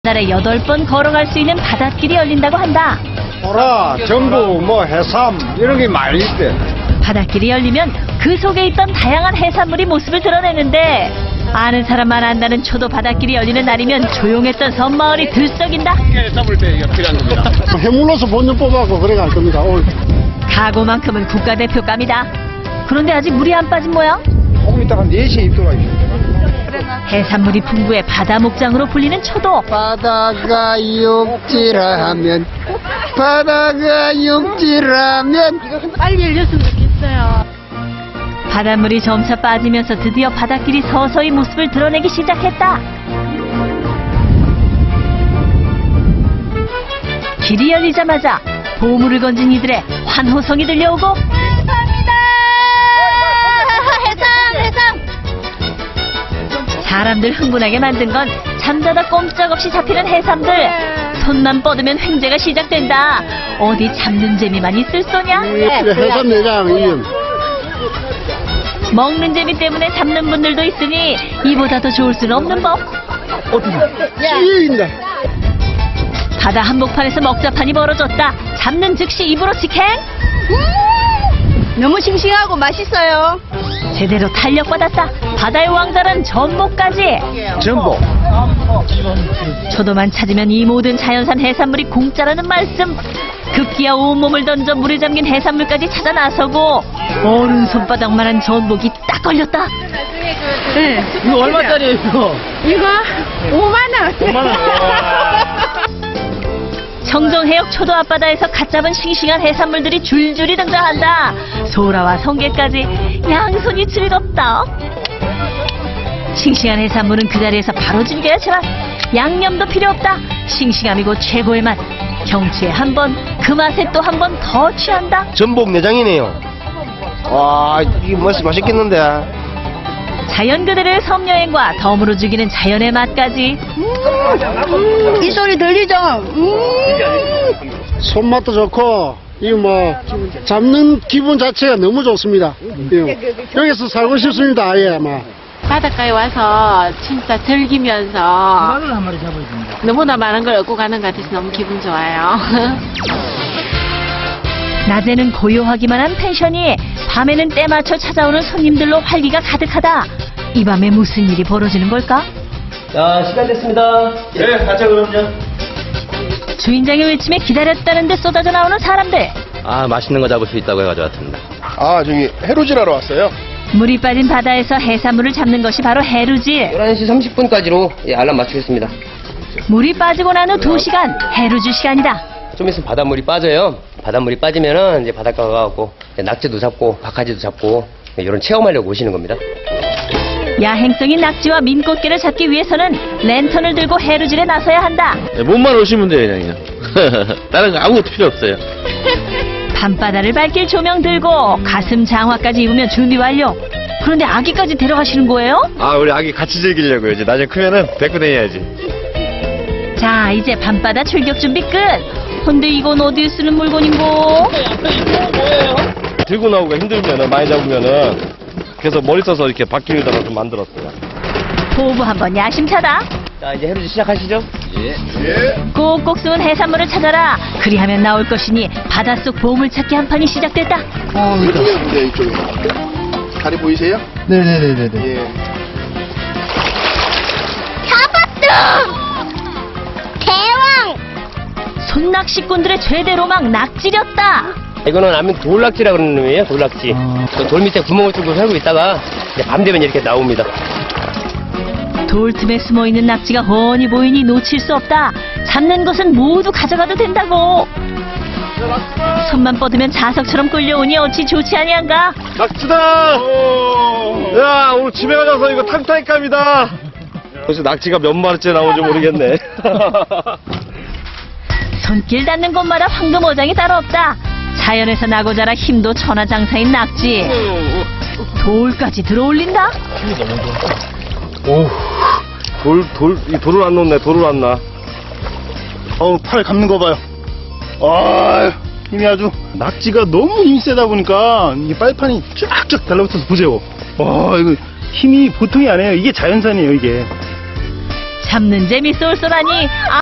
달에 8번 걸어갈 수 있는 바닷길이 열린다고 한다. 보라, 전부, 해삼 이런 게 많이 있대. 바닷길이 열리면 그 속에 있던 다양한 해산물이 모습을 드러내는데 아는 사람만 안다는 초도 바닷길이 열리는 날이면 조용했던 섬마을이 들썩인다. 해삼을 빼기가 필요한 겁니다. 해물로서 본전 뽑아갖고 그래 갈 겁니다. 오늘. 각오만큼은 국가대표감이다. 그런데 아직 물이 안 빠진 모양? 조금 있다가 4시에 입도라니까. 해산물이 풍부해 바다 목장으로 불리는 초도. 바다가 육지라면 빨리 열렸으면 좋겠어요. 바닷물이 점차 빠지면서 드디어 바닷길이 서서히 모습을 드러내기 시작했다. 길이 열리자마자 보물을 건진 이들의 환호성이 들려오고 감사합니다. 해삼. 사람들 흥분하게 만든 건 잠자다 꼼짝없이 잡히는 해삼들. 손만 뻗으면 횡재가 시작된다. 어디 잡는 재미만 있을 소냐? 해삼 내장. 먹는 재미 때문에 잡는 분들도 있으니 이보다 더 좋을 수는 없는 법. 찌인다. 바다 한복판에서 먹자판이 벌어졌다. 잡는 즉시 입으로 직행. 너무 싱싱하고 맛있어요. 제대로 탄력받았다. 바다의 왕자는 전복까지. 전복. 초도만 찾으면 이 모든 자연산 해산물이 공짜라는 말씀. 급기야 온몸을 던져 물에 잠긴 해산물까지 찾아 나서고 어른 손바닥만한 전복이 딱 걸렸다. 네. 이거 얼마짜리예요, 이거? 이거 5만 원. 5만 원. 청정해역 초도 앞바다에서 갓 잡은 싱싱한 해산물들이 줄줄이 등장한다. 소라와 성게까지 양손이 즐겁다. 싱싱한 해산물은 그 자리에서 바로 즐겨야지만 양념도 필요 없다. 싱싱함이고 최고의 맛. 경치에 한 번, 그 맛에 또 한 번 더 취한다. 전복 내장이네요. 와, 이게 맛있겠는데. 자연 그대로의 섬여행과 덤으로 죽이는 자연의 맛까지. 이 소리 들리죠? 손맛도 좋고, 잡는 기분 자체가 너무 좋습니다. 여기서 살고 싶습니다, 아예 아마. 바닷가에 와서 진짜 즐기면서 너무나 많은 걸 얻고 가는 것 같아서 너무 기분 좋아요. 낮에는 고요하기만 한 펜션이 밤에는 때맞춰 찾아오는 손님들로 활기가 가득하다. 이 밤에 무슨 일이 벌어지는 걸까? 자, 시간 됐습니다. 네, 가자 그럼요. 주인장의 외침에 기다렸다는 데 쏟아져 나오는 사람들. 아, 맛있는 거 잡을 수 있다고 해가지고 왔습니다. 저기 해루질하러 왔어요. 물이 빠진 바다에서 해산물을 잡는 것이 바로 해루질. 11시 30분까지로 알람 맞추겠습니다. 물이 빠지고 난 후 2시간, 해루질 시간이다. 좀 있으면 바닷물이 빠져요. 바닷물이 빠지면은 이제 바닷가 가갖고 낙지도 잡고 바카지도 잡고 이런 체험하려고 오시는 겁니다. 야행성인 낙지와 민꽃게를 잡기 위해서는 랜턴을 들고 해루질에 나서야 한다. 몸만 오시면 돼요, 그냥. 다른 거 아무것도 필요 없어요. 밤바다를 밝힐 조명 들고 가슴 장화까지 입으면 준비 완료. 그런데 아기까지 데려가시는 거예요? 아, 우리 아기 같이 즐기려고요. 이제 나중에 크면은 데리고 다녀야지. 자, 이제 밤바다 출격 준비 끝. 근데 이건 어디에 쓰는 물건인고? 들고 나오기가 힘들면은, 많이 잡으면은, 그래서 머리 써서 이렇게 바퀴에다가 좀 만들었어요. 호부 한번 야심차다. 자, 이제 해루질 시작하시죠. 꼭꼭 숨은 해산물을 찾아라. 그리하면 나올 것이니 바닷속 보물찾기 한판이 시작됐다. 이쪽에, 이쪽에. 다리 보이세요? 네네네네. 예. 잡았어! 대왕! 손낚시꾼들의 최대 로망 낙지렸다. 이거는 아면 돌낙지라고 그러는 놈이에요, 돌낙지. 돌 밑에 구멍을 뚫고 살고 있다가 이제 밤 되면 이렇게 나옵니다. 돌 틈에 숨어있는 낙지가 훤히 보이니 놓칠 수 없다. 잡는 것은 모두 가져가도 된다고. 손만 뻗으면 자석처럼 끌려오니 어찌 좋지 아니한가. 낙지다! 야, 오늘 집에 가서 이거 탕탕이감이다. 벌써 낙지가 몇 마리째 나오는지 모르겠네. 손길 닿는 곳마다 황금어장이 따로 없다. 자연에서 나고 자라 힘도 천하장사인 낙지. 돌까지 들어올린다. 돌을 안 놓네, 돌을 안 놔. 팔 감는 거 봐요. 힘이 아주. 낙지가 너무 힘이 세다 보니까 이 빨판이 쫙쫙 달라붙어서 보세요. 이거 힘이 보통이 아니에요. 이게 자연산이에요, 이게. 잡는 재미 쏠쏠하니